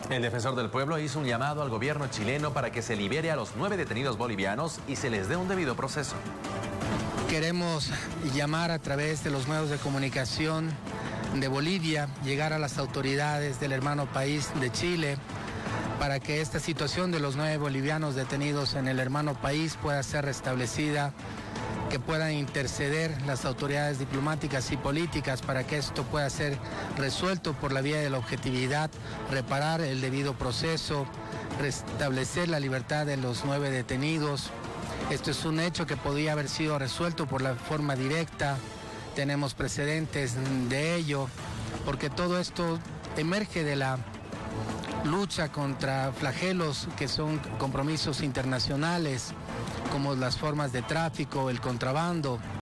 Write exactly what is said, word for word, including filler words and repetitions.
El defensor del pueblo hizo un llamado al gobierno chileno para que se libere a los nueve detenidos bolivianos y se les dé un debido proceso. Queremos llamar a través de los medios de comunicación de Bolivia, llegar a las autoridades del hermano país de Chile, para que esta situación de los nueve bolivianos detenidos en el hermano país pueda ser restablecida, que puedan interceder las autoridades diplomáticas y políticas para que esto pueda ser resuelto por la vía de la objetividad, reparar el debido proceso, restablecer la libertad de los nueve detenidos. Esto es un hecho que podría haber sido resuelto por la forma directa, tenemos precedentes de ello, porque todo esto emerge de la lucha contra flagelos que son compromisos internacionales, como las formas de tráfico, el contrabando.